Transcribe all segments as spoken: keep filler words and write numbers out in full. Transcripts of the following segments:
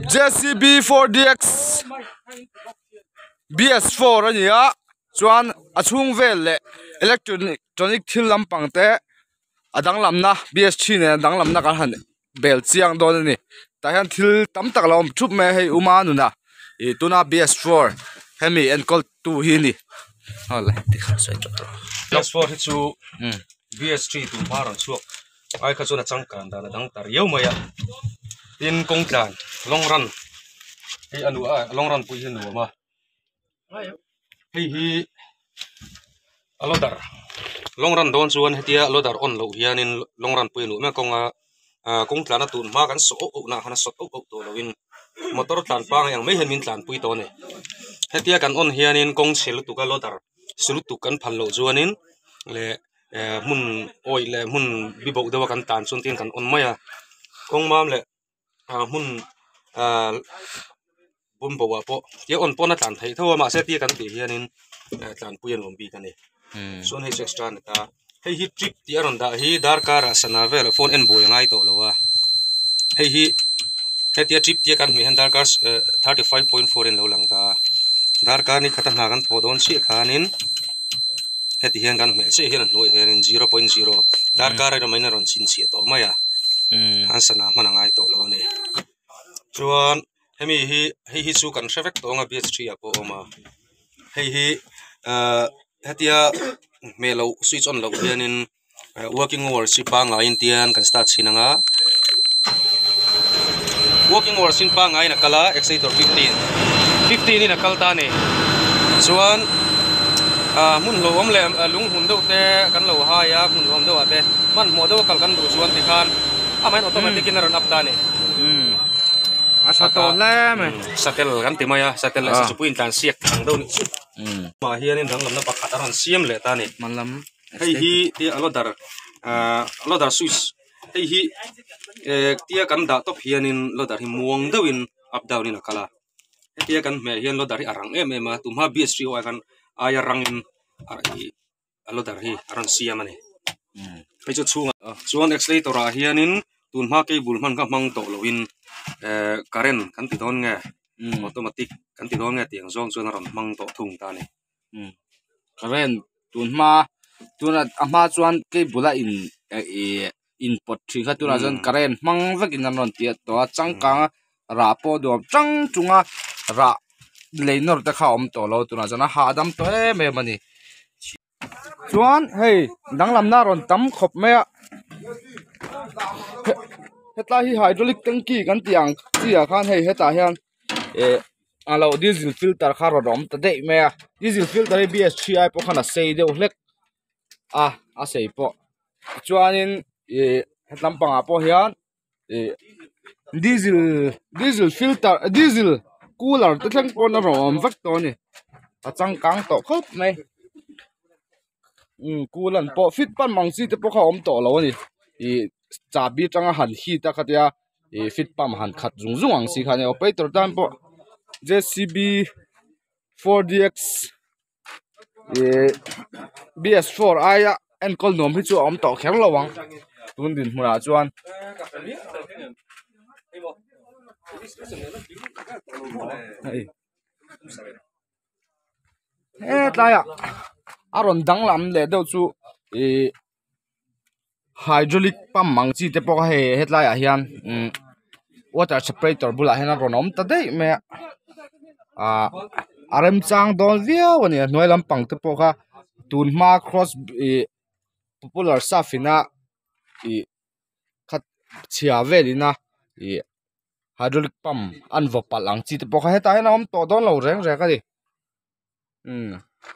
J C B four D X B S four ani a chuan a chung vel le electronic tronic thil lampang te adang lamna B S three ne adang lamna ka han bel chiang don ani ta hian thil tam tak lawm thup me hei uma nuna e tuna B S four hemi encol two hi ni hole ti kha sai to B S four hi chu B S three tu paron chuak ai kha chuna changkan da dang tar yeu maya tin kong tlan long run hi anu a long run pui hin ma hi hi alodar long run don chuan hetia alodar on lo hianin long run pui nu me konga kong tlan tu ma kan so o na hana so o o to loin motor tlan pang yang me hen min tlan pui to ne hetia kan on hianin kong chhel tu ka lodar sulu tu kan phal lo chuanin le mun oi le mun bibo dewa kan tan chun tin kan on maya kong mam le mun bum bawa po ye on pona tlan thei thawa ma se ti kan ti hianin tlan puyan lom bi kan ni son he extra na ta hei hi trip ti aron da hi dar kar sana vel phone en boy ngai to lowa hei hi hetia trip ti kan mi han dar kar thirty-five point four en lo lang ta dar kar ni khata na kan thodon si khanin heti hian kan me se hian noi hianin zero point zero dar kar ra maina ron chin si to maya an sana manangai to lo ne chuan hemi hi hei hi chu kan hravek to nga B S three a po oma hei hi hetia melo switch on lo hianin working hours si pa nga indian kan start sinanga working hours sin pa nga ina kala exciter fifteen fifteen ina kalta ne chuan mun lo om le lung hun do te kan lo ha ya mun om do ate man mo do kal kan du chuan ti khan amain automatic in run up ta ne asato le me satel kan ti maya satel sa chu puin tan siak thang do ni ma hianin dang lam na pakhat aran siam le ta ni manlam hei hi ti alodar alodar switch hei hi tia kan da top hianin lodar hi muang dawin up down in akala tia kan me hian lodar hi arang em em a tumha B S three wa kan aya rangin ari alodar hi aran siam ani hei chu chunga chuan accelerator a hianin tunma ke bulman ka mang to loin current kan ti don nge automatic kan ti don nge tiang zong chuan ron mang to thung ta ni current tunma tuna ama chuan ke bula in input thi kha tuna jon current mang vakin an ron ti to changkang ra po do chang chunga ra leinor ta kha om to lo tuna jana ha dam to e me mani chuan hei danglam na ron tam khop me heta hi hydraulic tanki kan tiang chia khan hei heta hian e alo diesel filter kha ro rom ta dei me diesel filter B S three ai po khana sei deuh hlek a a sei po chuanin e hetlam panga po hian e diesel diesel filter diesel cooler te thleng pon a rom vak to ni a changkang to khop mai um coolant po fit pan mangsi te po kha om to lo ni e chabi tanga han hi ta khatia e fit pam han khat zung zung ang si khane operator tan po J C B four D X e B S four aya en kol nom hi chu om to kher lawang tun din hmura chuan e tlaya aron danglam le do chu e hydraulic pump mangchi te pok he hetlai a hian water separator bula hena ronom ta dei me a arem chang dol via wani noi lampang te poka tunma cross e popular safina e khat chia velina e hydraulic pump an vo palang chi te poka heta hena om to don lo reng re ka di um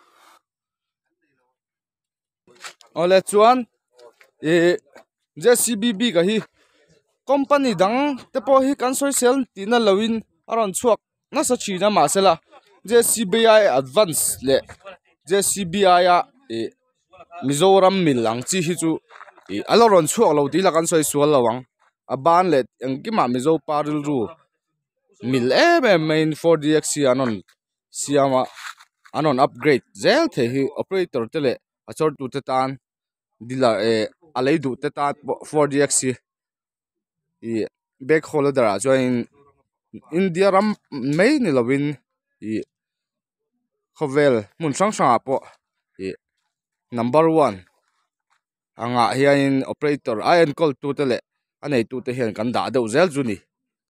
ole chuan e J C B B ka hi company dang te po hi kan social tina lawin aron chuak na sa china ma sela J C B I advance le J C B I a e Mizoram milang chi hi chu e aloron chuak lo ti la kan soi sual lawang a ban le angkima mizo paril ru mil em main four D X anon siama anon upgrade zel the hi operator tele achor tu te tan dila e alei du te ta four D X e back holder a join India ram mai ni lovin i khovel mun sang sang apo i number one anga hianin operator iron call tu tele anei tu te hian kan da deuh zel chu ni